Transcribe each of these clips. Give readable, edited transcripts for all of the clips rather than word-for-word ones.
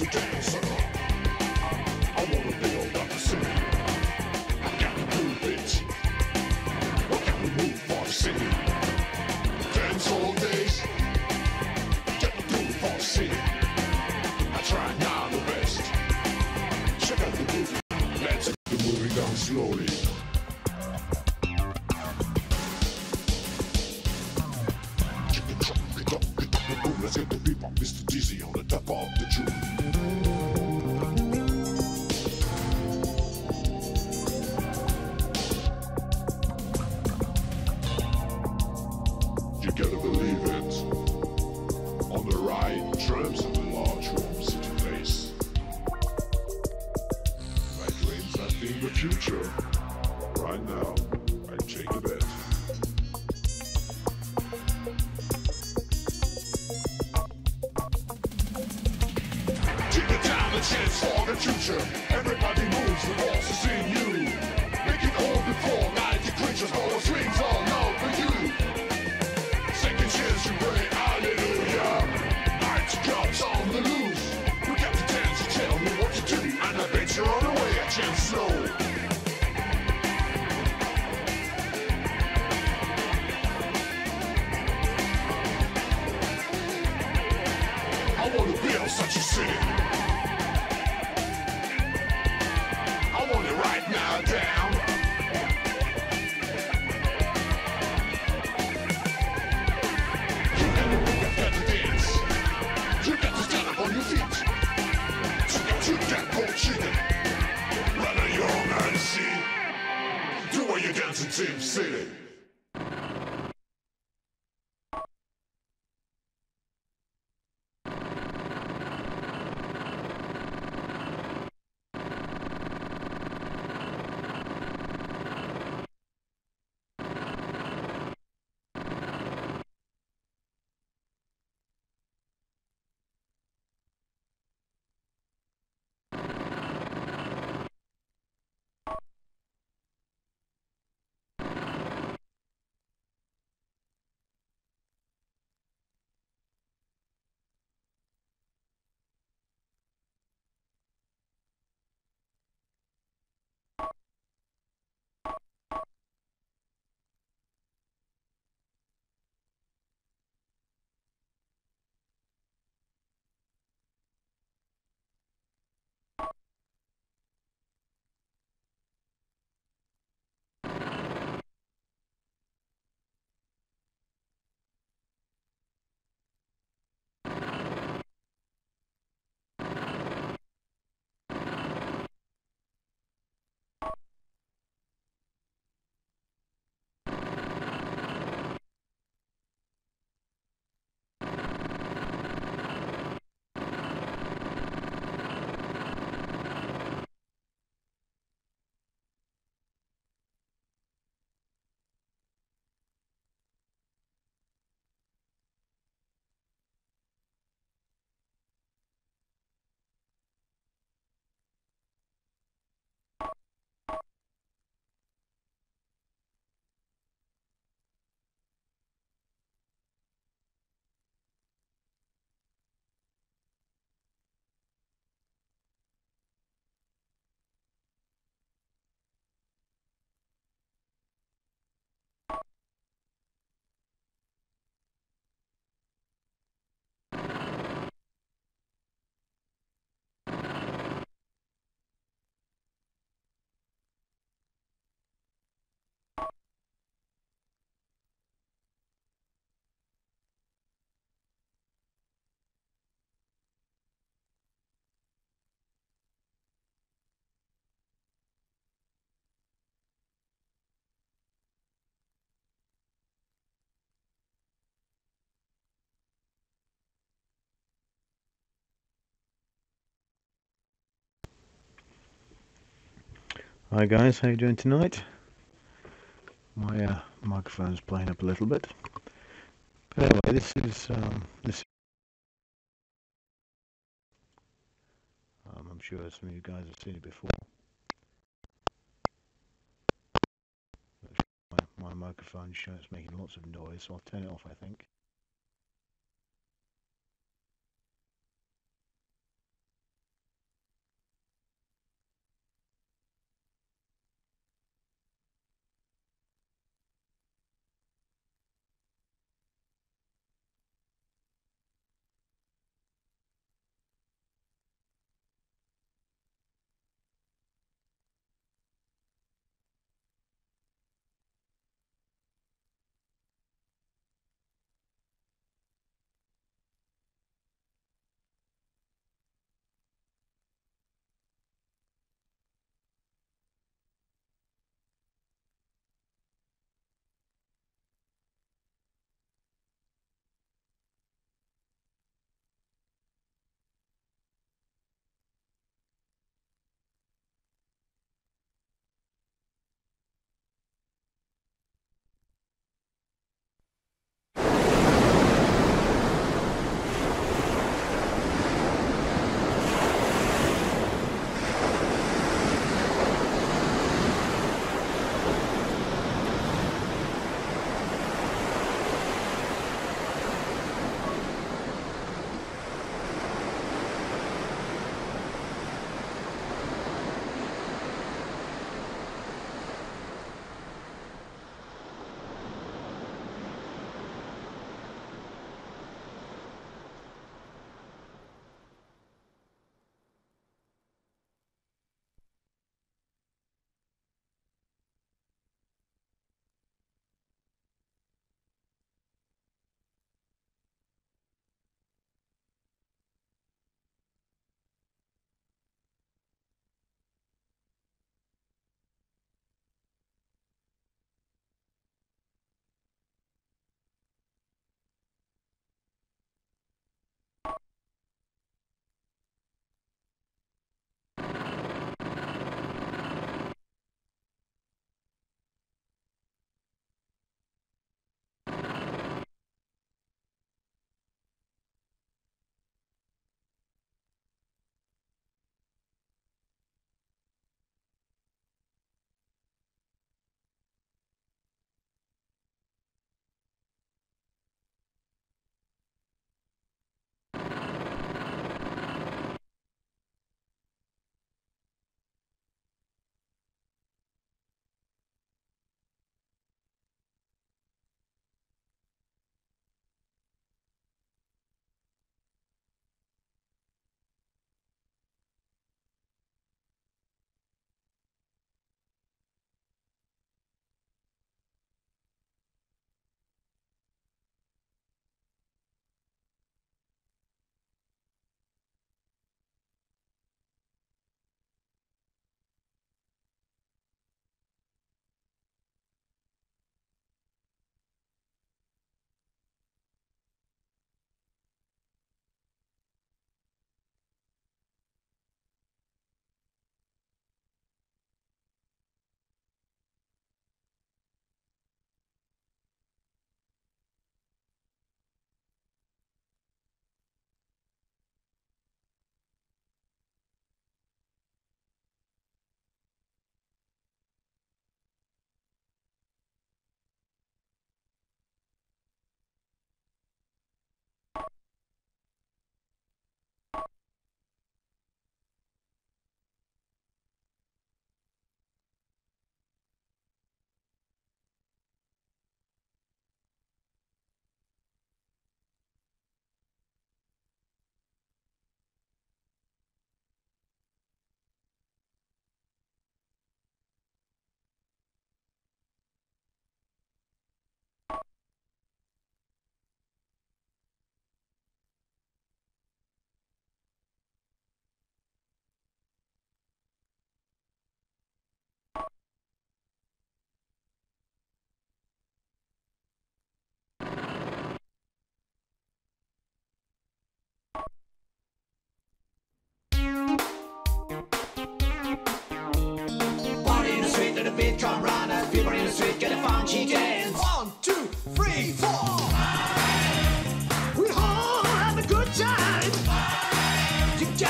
to dance. I wanna build up the city. I gotta move it. I gotta move for the city. Dance all days. Gotta do it for the city. I try now the best. Check out the movie. Let's get the movie down slowly. Check the truck, get up, boom. Let's get the bebop, Mr. Dizzy on the top of the tune. You gotta believe it. On the right trams of the large room city place. My dreams have been the future. Right now, I take a bet. Take the time, a chance for the future. Everybody moves, the boss is in you. Make it all before 90 creatures, all those swings all out for you. Second chance to pray, hallelujah. Night comes on the loose. We got the chance to tell me what to do, and I bet you're on the way, a chance slow. I wanna build such a city. I want it right now down. You got to dance. You got to stand up on your feet. To that cold chicken. Run on your own and see. Do what you dance in SimCity. Hi guys, how you doing tonight? My microphone's playing up a little bit. But anyway, I'm sure some of you guys have seen it before. My microphone shows it's making lots of noise, so I'll turn it off, I think.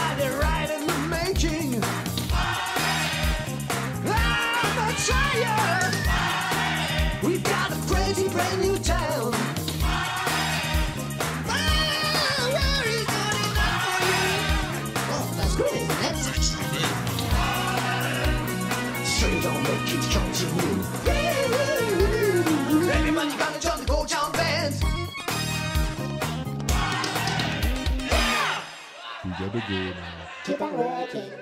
got it right in the making. I'm a tired. We've got a crazy brand new town. Where is good enough for you? Oh, that's good, isn't it? So you don't make it come to you. Everybody gotta join the Go Town band. We gotta go now. Keep on working.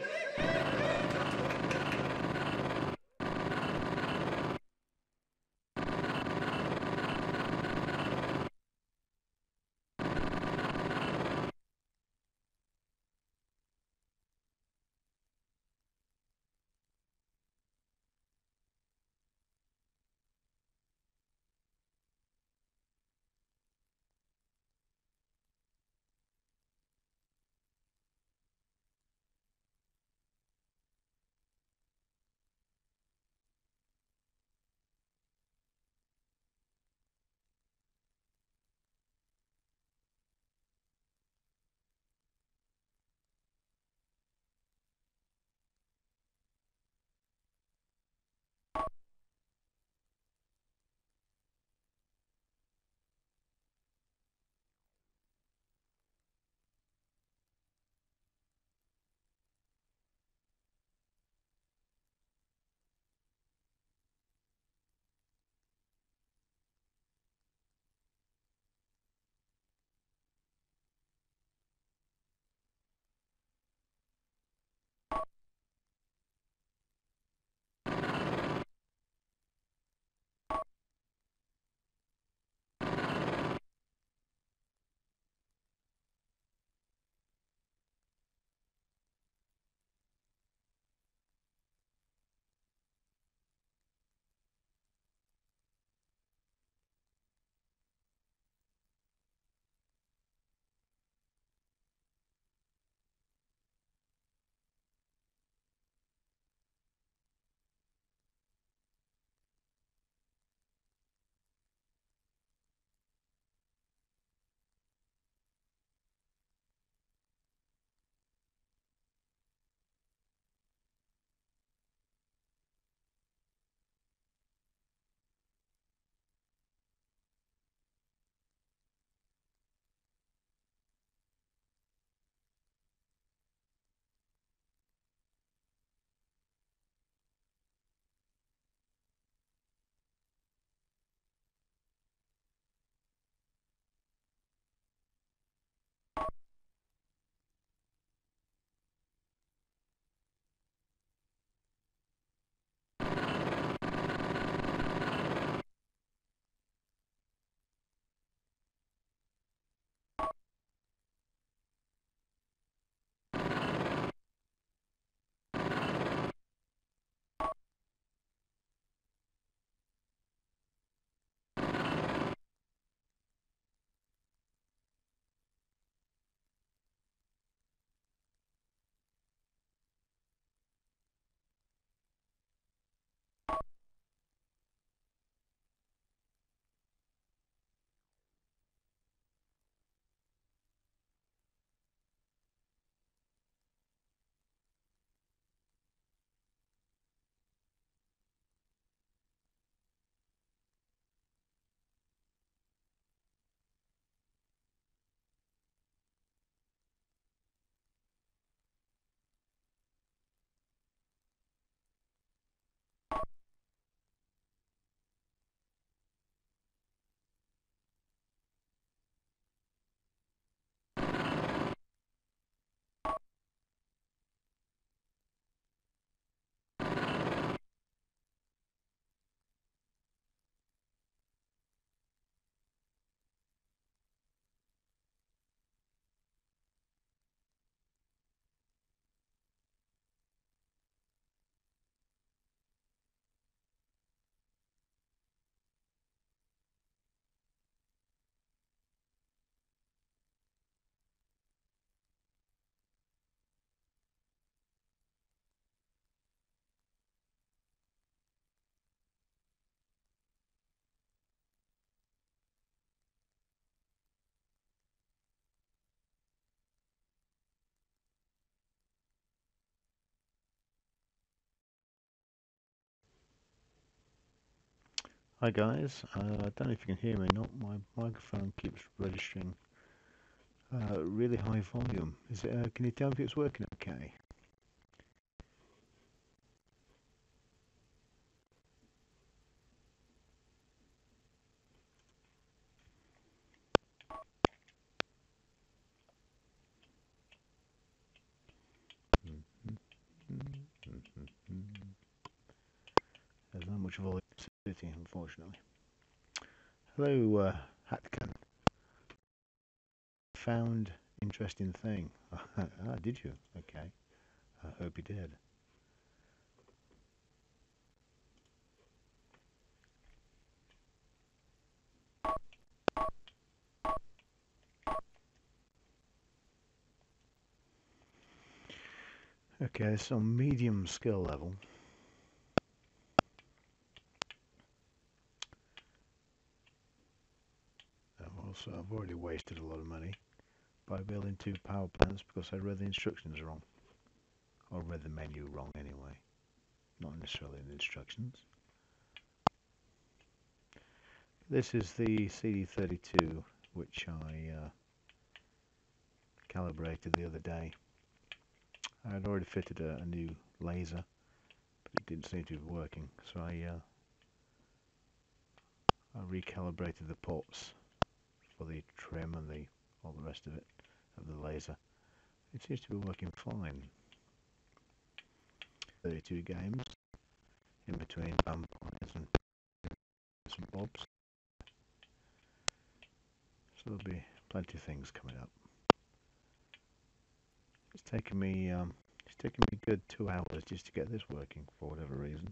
Hi guys, I don't know if you can hear me or not. My microphone keeps registering really high volume. Is it? Can you tell if it's working okay? There's not much volume in the city, unfortunately. Hello, Hatkan. Found interesting thing. Ah, did you? Okay. I hope you did. Okay, so medium skill level. I've already wasted a lot of money by building 2 power plants because I read the instructions wrong. Or read the menu wrong anyway. Not necessarily in the instructions. This is the cd32 which I calibrated the other day. I had already fitted a new laser, but it didn't seem to be working, so I recalibrated the ports for the trim and all the rest of it, of the laser. It seems to be working fine. 32 games in between vampires and some bobs, so there'll be plenty of things coming up. It's taken me a good 2 hours just to get this working for whatever reason.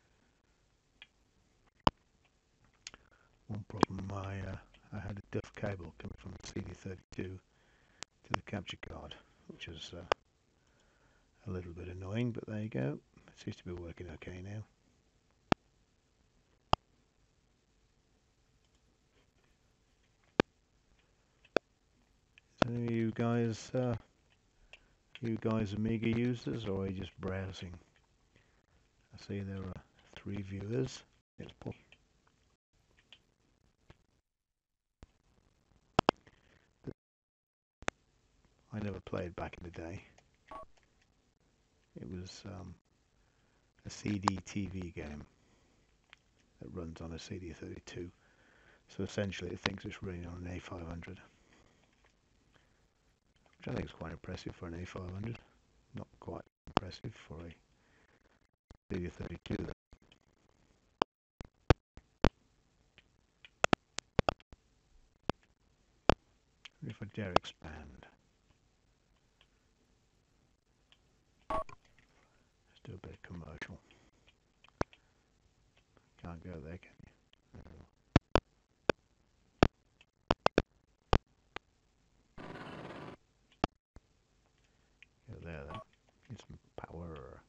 One problem, I had a duff cable coming from the cd32 to the capture card, which was a little bit annoying, but there you go. It seems to be working okay now. So you guys Amiga users, or are you just browsing? I see there are 3 viewers. It's I never played back in the day. It was a CDtv game that runs on a cd32. So essentially it thinks it's running on an A500, which I think is quite impressive for an A500. Not quite impressive for a cd32 though. If I dare expand, let's do a bit of commercial. Can't go there, can you? No. Go there then. Need some power.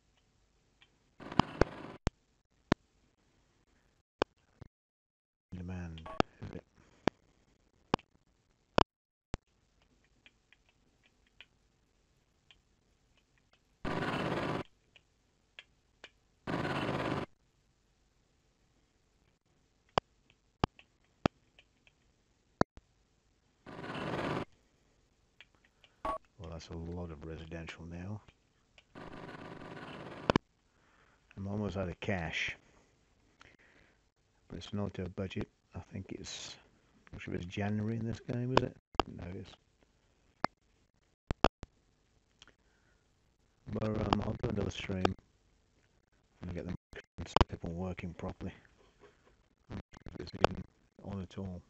Demand, is it? Well, that's a lot of residential now. I'm almost out of cash, but it's an auto budget. I think it's, I'm not sure if it's January in this game, is it? No, it is. But I'll do another stream and get the microphone set up and working properly. I'm not sure if it's even on at all.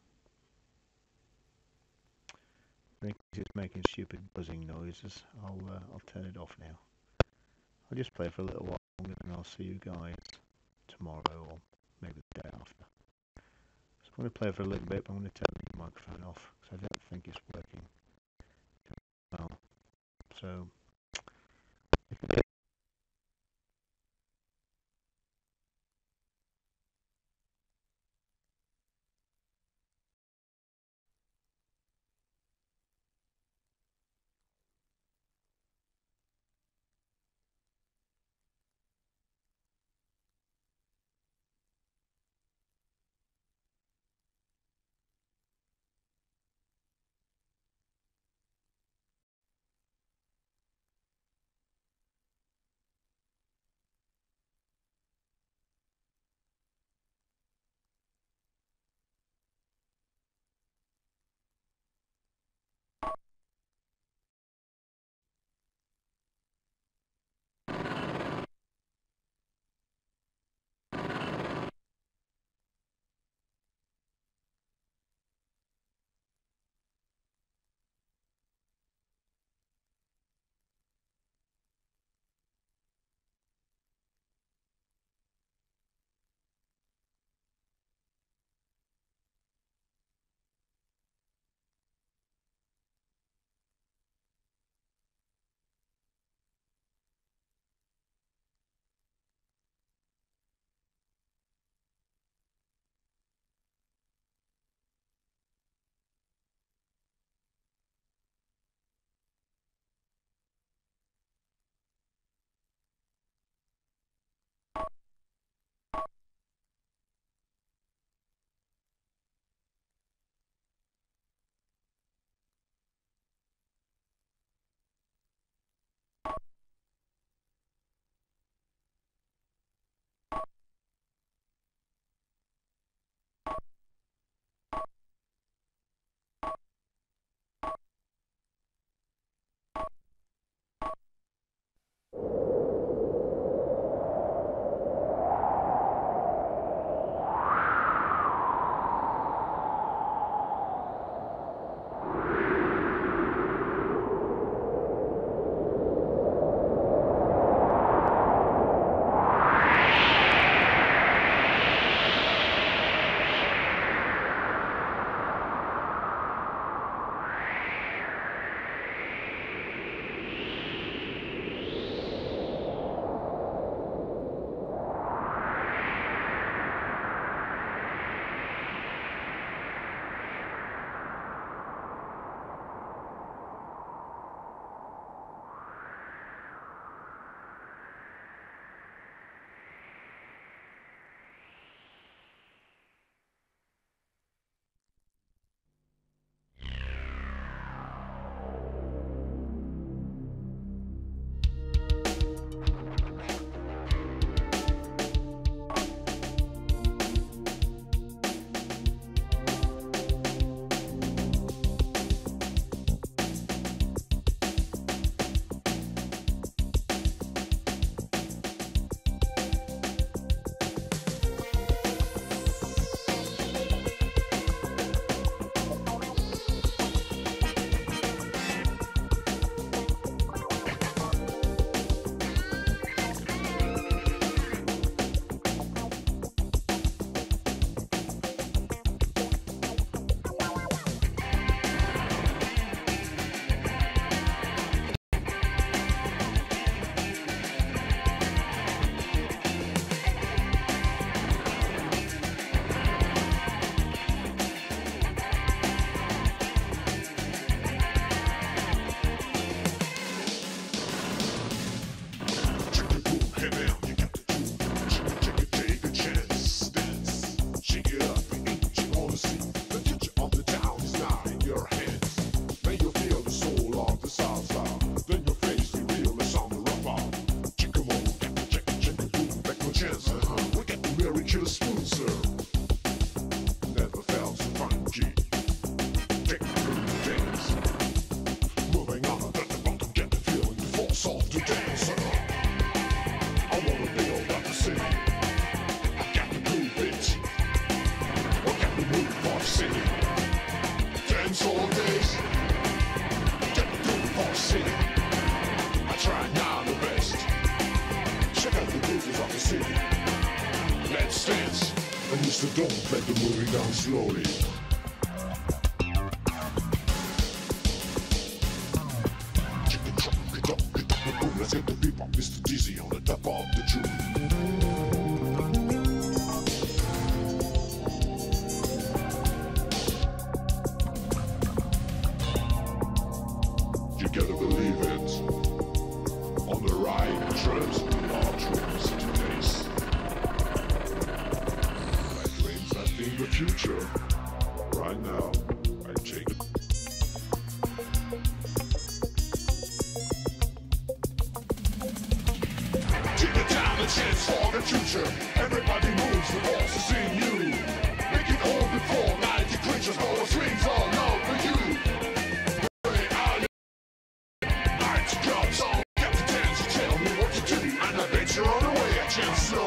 I think it's just making stupid buzzing noises. I'll turn it off now. I'll just play for a little while longer, and I'll see you guys tomorrow or maybe the day after. So I'm going to play for a little bit, but I'm going to turn the microphone off because I don't think it's working well. So So don't let the movie down slowly. Let's get the beat on Mr. Dizzy on the top of the tune. You gotta believe it. On the right drums, our drums today's. My dreams are in the future. Right now, I take it. Chance for the future. Everybody moves, the boss is in you. Make it all before 90 creatures, all the swings all love for you. Where are you? Night comes on, get the dance, you tell me what to do, and I bet you're on the way, I can't slow.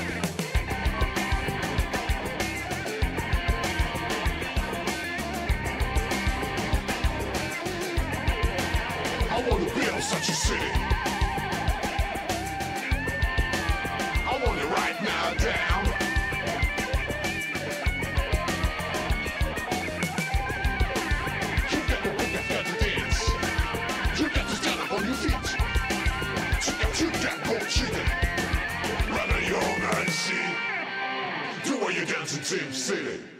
I wanna build such a city. Right now down. You got to dance. You got to stand up on your feet. You got bullshit. Run on your own and see. Do what you dance in SimCity.